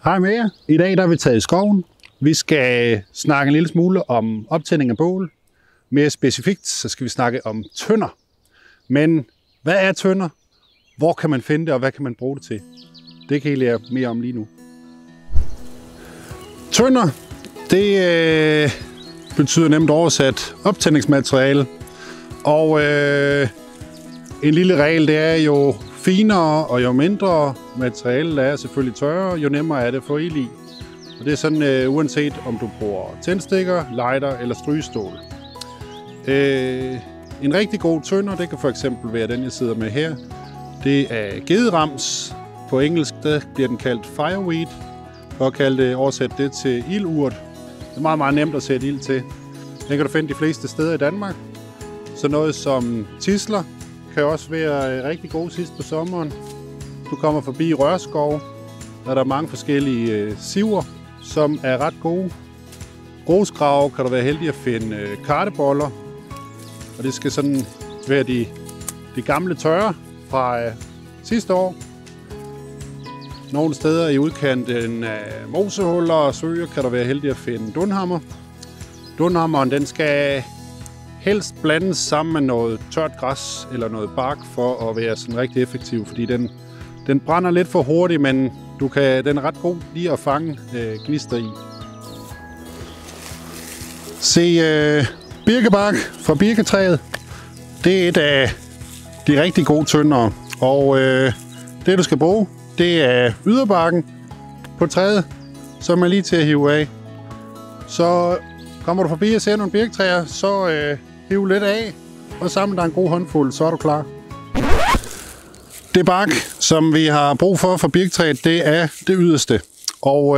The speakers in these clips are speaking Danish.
Hej med jer. I dag der er vi taget i skoven. Vi skal snakke en lille smule om optænding af bål. Mere specifikt så skal vi snakke om tønder. Men hvad er tønder? Hvor kan man finde det, og hvad kan man bruge det til? Det kan I lære mere om lige nu. Tønder, det betyder nemt oversat optændingsmateriale. Og en lille regel, det er jo finere og jo mindre materiale er selvfølgelig tørre, jo nemmere er det at få ild i. Og det er sådan uanset om du bruger tændstikker, lighter eller strygestål. En rigtig god tønder, det kan for eksempel være den jeg sidder med her. Det er gederams. På engelsk der bliver den kaldt fireweed. For at kalde det, oversætte det til ildurt. Det er meget, meget nemt at sætte ild til. Den kan du finde de fleste steder i Danmark. Så noget som tisler kan også være rigtig god sidst på sommeren. Du kommer forbi rørskov, der er der mange forskellige siver, som er ret gode. Grusgrave kan du være heldig at finde karteboller. Og det skal sådan være de gamle tørre fra sidste år. Nogle steder i udkanten af mosehuller og søer kan du være heldig at finde dunhammer. Dunhammeren den skal helst blandes sammen med noget tørt græs eller noget bark for at være sådan rigtig effektiv, fordi den brænder lidt for hurtigt, men den er ret god lige at fange gnister i. Se birkebark fra birketræet. Det er et af de rigtig gode tøndere, og det du skal bruge, det er yderbarken på træet, som er lige til at hive af. Så kommer du forbi og ser nogle birketræer, så hiv lidt af, og samle dig en god håndfuld, så er du klar. Det bark, som vi har brug for birketræet, det er det yderste. Og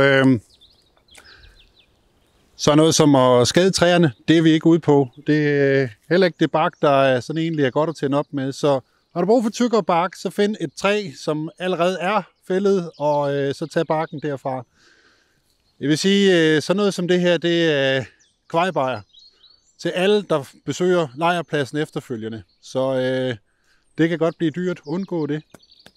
så noget som at skade træerne, det er vi ikke ude på. Det er heller ikke det bark, der sådan egentlig er godt at tænde op med. Så har du brug for tykkere bark, så find et træ, som allerede er fældet, og så tag barken derfra. Jeg vil sige, sådan noget som det her, det er kvejbejer til alle, der besøger lejrpladsen efterfølgende. Så det kan godt blive dyrt. Undgå det.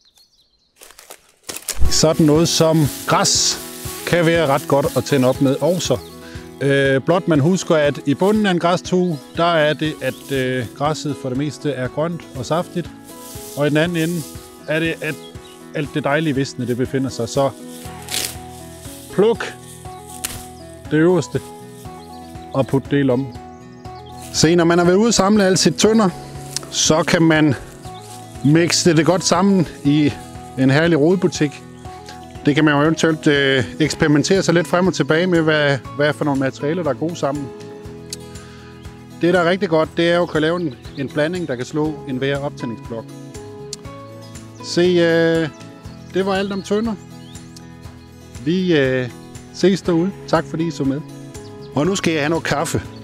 Sådan noget som græs kan være ret godt at tænde op med også. Blot man husker, at i bunden af en græstue, der er det, at græsset for det meste er grønt og saftigt. Og i den anden ende er det, at alt det dejlige visne, det befinder sig. Så pluk det øverste og put det i lommen. Se, når man har været ude og samle alle sit tønder, så kan man mixe det godt sammen i en herlig rodebutik. Det kan man jo eventuelt eksperimentere sig lidt frem og tilbage med, hvad for nogle materialer, der er gode sammen. Det, der er rigtig godt, det er jo at kunne lave en blanding, der kan slå enhver optændingsblok. Se, det var alt om tønder. Vi ses derude. Tak fordi I så med. Og nu skal jeg have noget kaffe.